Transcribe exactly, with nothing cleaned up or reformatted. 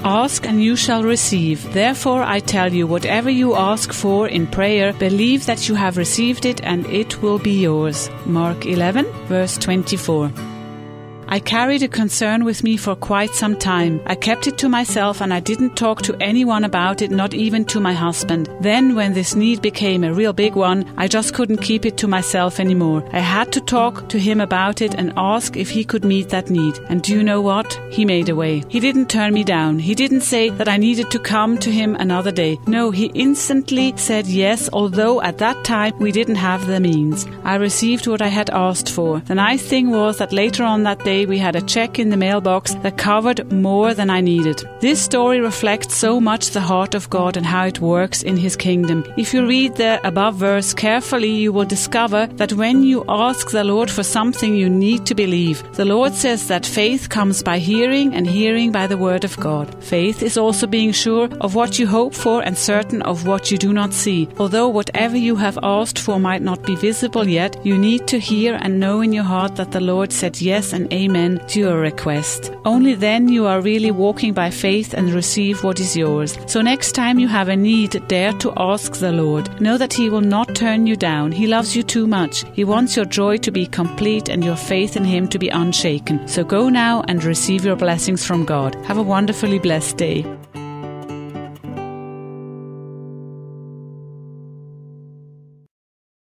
Ask and you shall receive. Therefore I tell you, whatever you ask for in prayer, believe that you have received it and it will be yours. Mark eleven, verse twenty-four. I carried a concern with me for quite some time. I kept it to myself and I didn't talk to anyone about it, not even to my husband. Then, when this need became a real big one, I just couldn't keep it to myself anymore. I had to talk to him about it and ask if he could meet that need. And do you know what? He made a way. He didn't turn me down. He didn't say that I needed to come to him another day. No, he instantly said yes, although at that time we didn't have the means. I received what I had asked for. The nice thing was that later on that day we had a check in the mailbox that covered more than I needed. This story reflects so much the heart of God and how it works in His kingdom. If you read the above verse carefully, you will discover that when you ask the Lord for something, you need to believe. The Lord says that faith comes by hearing and hearing by the word of God. Faith is also being sure of what you hope for and certain of what you do not see. Although whatever you have asked for might not be visible yet, you need to hear and know in your heart that the Lord said yes and amen to your request. Only then you are really walking by faith and receive what is yours. So next time you have a need, dare to ask the Lord. Know that He will not turn you down. He loves you too much. He wants your joy to be complete and your faith in Him to be unshaken. So go now and receive your blessings from God. Have a wonderfully blessed day.